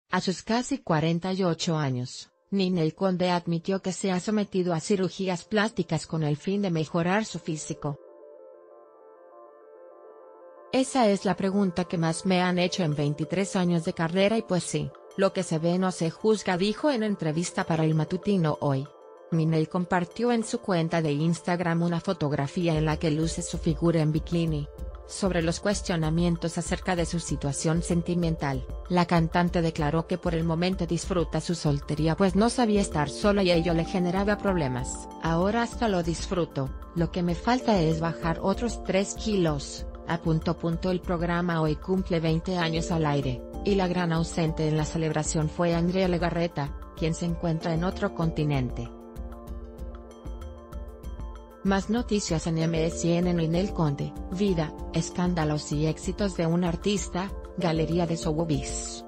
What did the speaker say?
A sus casi 48 años, Ninel Conde admitió que se ha sometido a cirugías plásticas con el fin de mejorar su físico. Esa es la pregunta que más me han hecho en 23 años de carrera y pues sí, lo que se ve no se juzga, dijo en entrevista para el matutino Hoy. Ninel compartió en su cuenta de Instagram una fotografía en la que luce su figura en bikini. Sobre los cuestionamientos acerca de su situación sentimental, la cantante declaró que por el momento disfruta su soltería pues no sabía estar sola y ello le generaba problemas. Ahora hasta lo disfruto, lo que me falta es bajar otros 3 kilos, apuntó. El programa Hoy cumple 20 años al aire, y la gran ausente en la celebración fue Andrea Legarreta, quien se encuentra en otro continente. Más noticias en MSN. Ninel Conde, vida, escándalos y éxitos de un artista, Galería de Sowevis.